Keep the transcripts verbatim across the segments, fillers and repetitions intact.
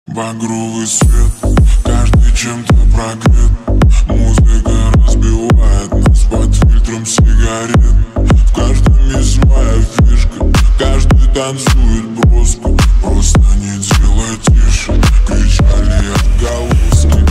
Багровый свет, каждый чем-то прогрет. Музыка разбивает нас под фильтром сигарет. В каждом есть своя фишка, каждый танцует броско. Просто не делай тише, кричали отголоски.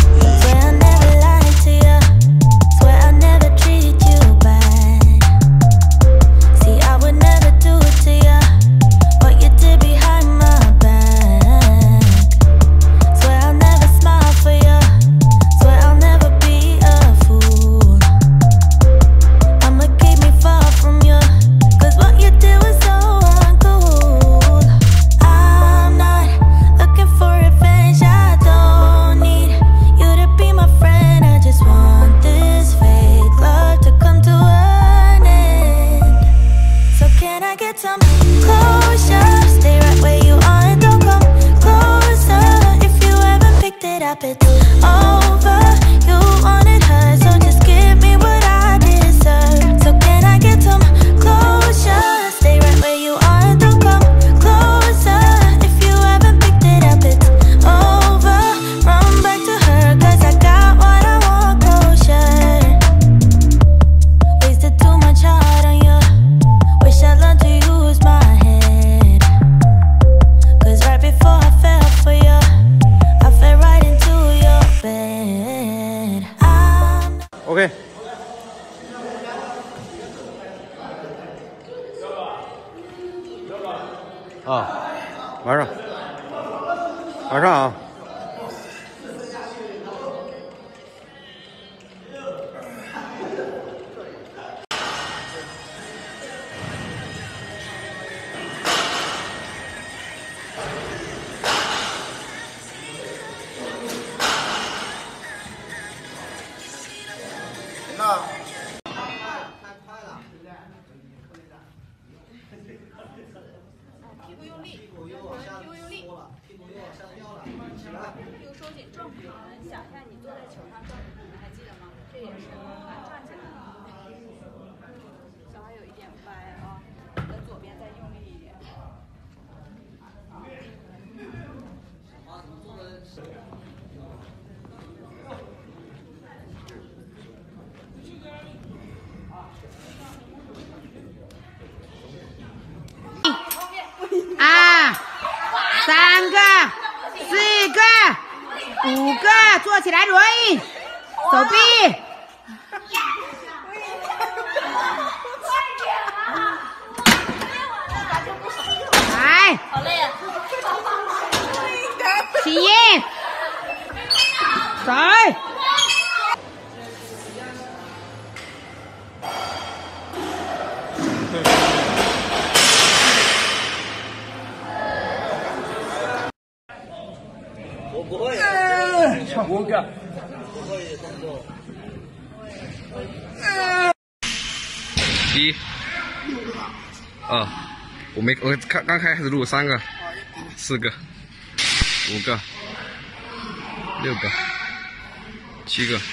OK， 啊，晚上，晚上啊。 那屁股用力，屁股又往下拖了，屁股又往下掉了，起来，又收紧正平衡。想象你坐在球上转，还记得吗？这也是转起来。小孩有一点歪啊，你的左边再用力一点。啊，怎么做的？ 啊，三个，四个，五个，坐起来轮，手臂。来，好累啊！起印，走。 我不会， 五个。 不会动作。 一、二，我没我刚刚开始录三个、四个、五个、六个、七个。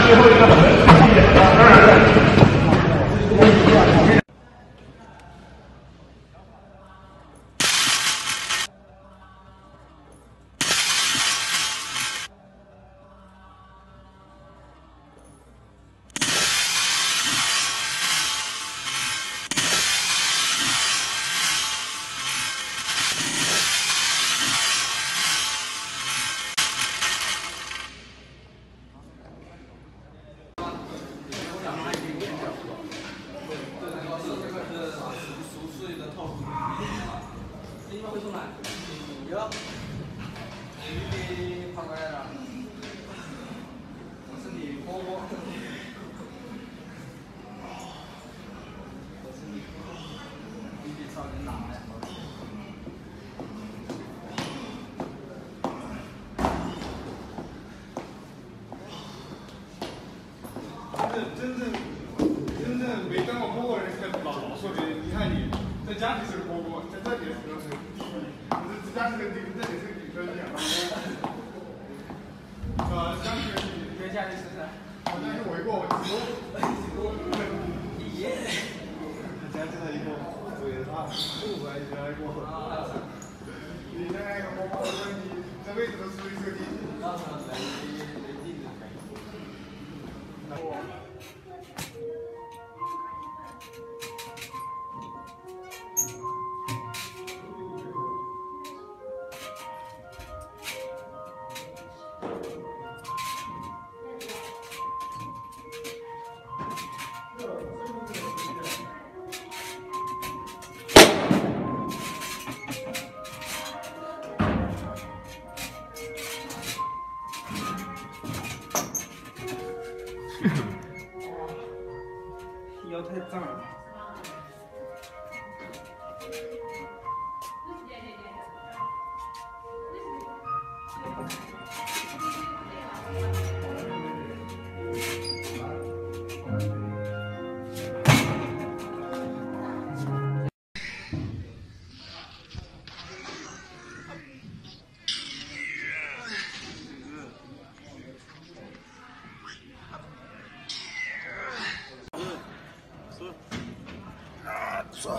真正真正没当过播过的人，老老说的，你看你在家里是个播过，在这里是个是第一，在家是个第一，这里是个女生一样。呃，家里是第一，在家里是啥？好像是我一个我几多第一。家里是一个最大，不管是哪一个。你现在一个播过，你这辈子都属于这个第一。 腰太脏了。 走。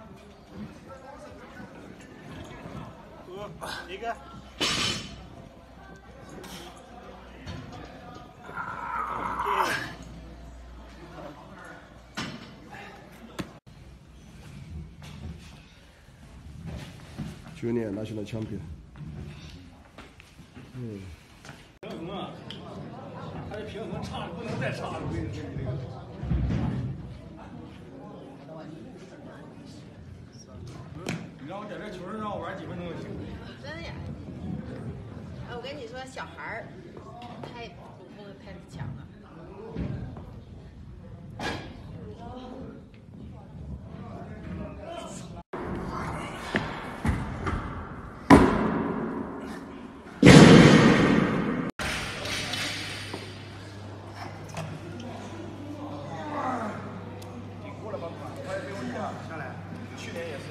一个。Junior National Champion。嗯。平衡啊！他这平衡差，不能再差了，我跟你说，你这个。 让我在这球上让我玩几分钟就行。 真的呀！哎，我跟你说，小孩儿太主攻太强了。 顶过了吧？他也没有下下来，去年也是。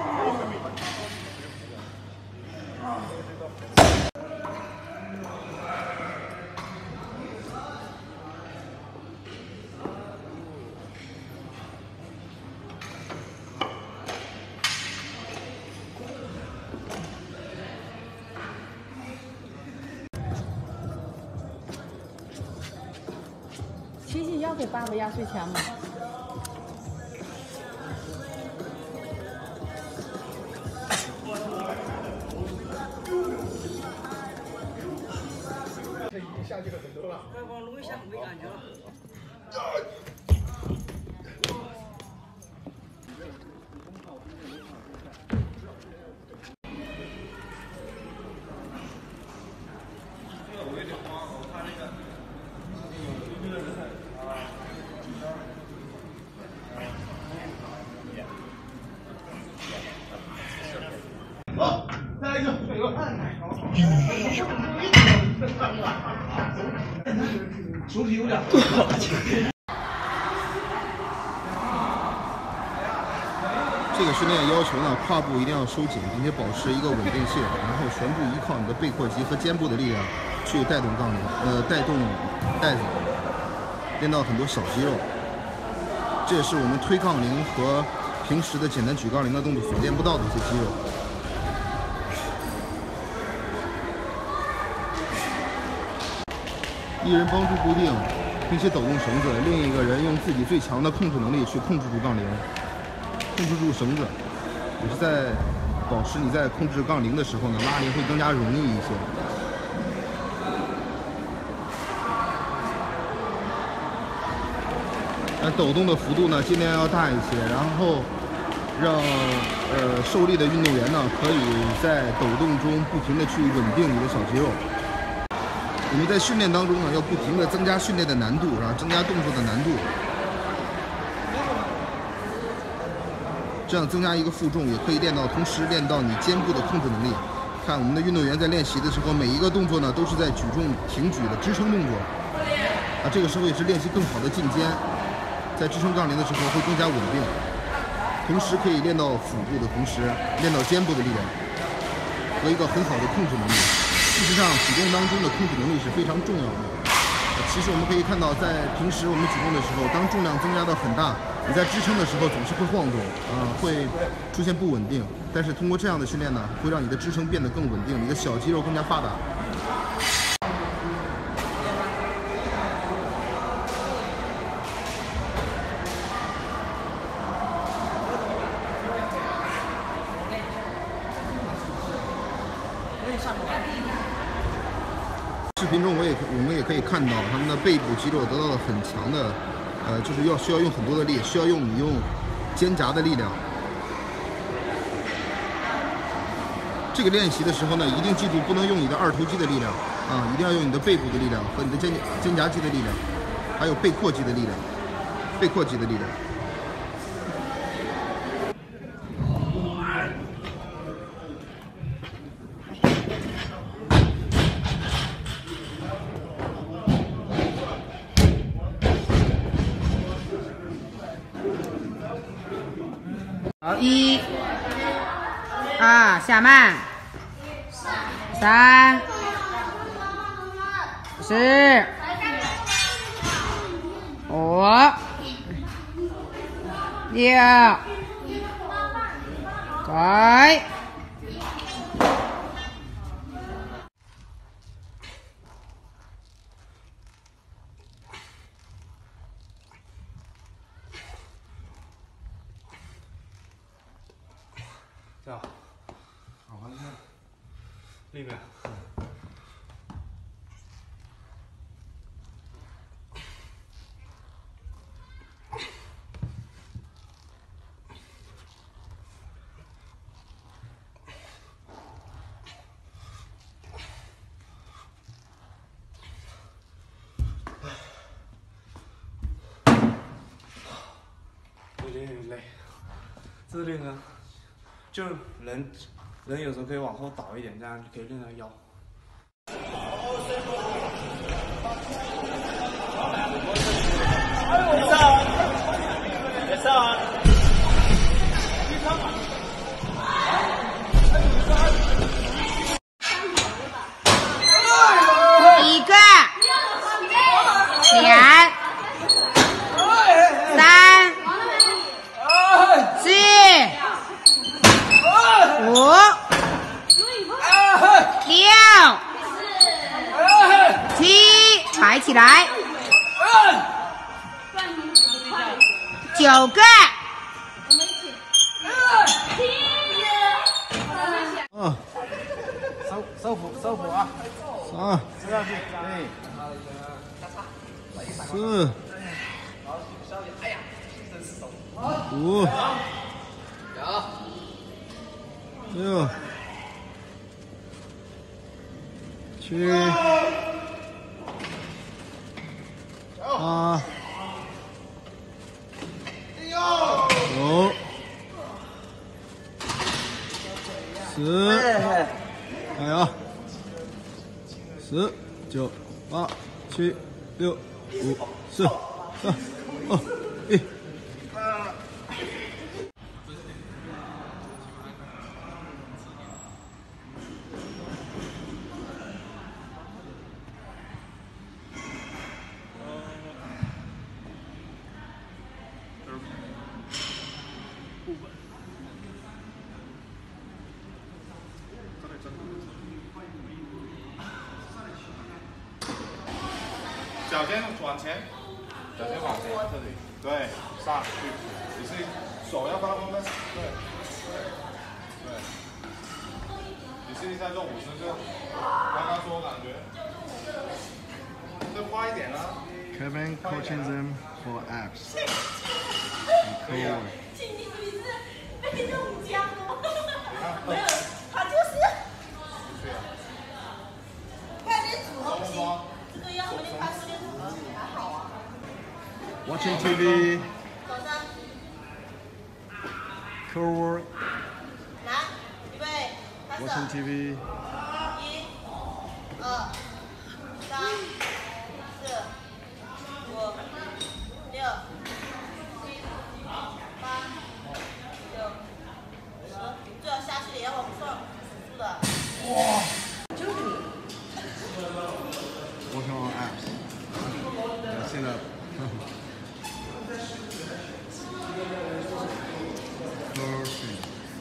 琪琪要给爸爸压岁钱吗？ 这已经下去了很多了。 再往录一下，没感觉了。 好，再来一个，再一个。手体有点。 这个训练要求呢，胯部一定要收紧，并且保持一个稳定性，然后全部依靠你的背阔肌和肩部的力量去带动杠铃，呃，带动带子。 练到很多小肌肉。这也是我们推杠铃和平时的简单举杠铃的动作所练不到的一些肌肉。一人帮助固定，并且抖动绳子，另一个人用自己最强的控制能力去控制住杠铃，控制住绳子，也是在保持你在控制杠铃的时候呢，拉铃会更加容易一些。那抖动的幅度呢，尽量要大一些，然后让呃受力的运动员呢，可以在抖动中不停的去稳定你的小肌肉。我们在训练当中呢，要不停的增加训练的难度，然后增加动作的难度，这样增加一个负重，也可以练到，同时练到你肩部的控制能力。看我们的运动员在练习的时候，每一个动作呢，都是在举重挺举的支撑动作，啊，这个时候也是练习更好的进肩。在支撑杠铃的时候会更加稳定，同时可以练到腹部的同时，练到肩部的力量和一个很好的控制能力。事实上，举重当中的控制能力是非常重要的。其实我们可以看到，在平时我们举重的时候，当重量增加到很大，你在支撑的时候总是会晃动，啊、呃，会出现不稳定。但是通过这样的训练呢，会让你的支撑变得更稳定，你的小肌肉更加发达。视频中我也我们也可以看到，他们的背部肌肉得到了很强的，呃，就是要需要用很多的力，需要用你用肩胛的力量。这个练习的时候呢，一定记住不能用你的二头肌的力量啊，一定要用你的背部的力量和你的肩肩胛肌的力量，还有背阔肌的力量，背阔肌的力量。 好，一、二，下慢，三、四、五、六，改。 这样，好，完了，里面。有点累，这里呢？就人，人有时候可以往后倒一点，这样就可以练到腰。 一个，两，三，四。五、六、七，抬起来，九个， 啊， 收收腹收腹啊， 三、 吃下去，对， 四、五。六、七、八、九、十，加油！十、九、八、七、六、五、四、三、二、一。 脚尖往前，脚尖往前，这里，对，上去，你是手要发光的，对，对，你试一下这五十个，刚刚说感觉，再快一点啊。 Kevin coaching them for abs. 可以啊。 请你你是被中奖了？没有，他就是。快点煮东西，这个要没快时间煮东西还好啊。 Watching T V. 早上。 Core work. 来，预备，开始。 Watching T V. 一、二、三、四、五、六、七、八、九、十，最好下去也要往上数的。哇！就是你。 Working on abs. Yeah, sit up. Perfect.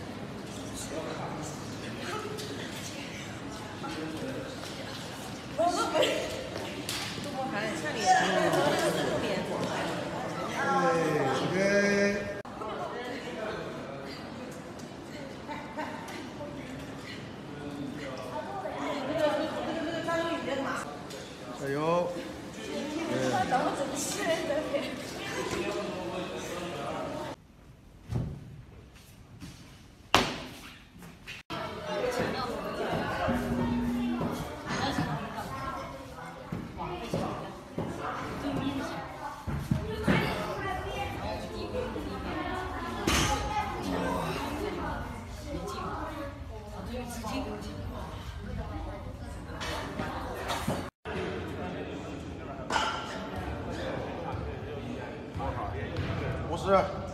加油！ 不是。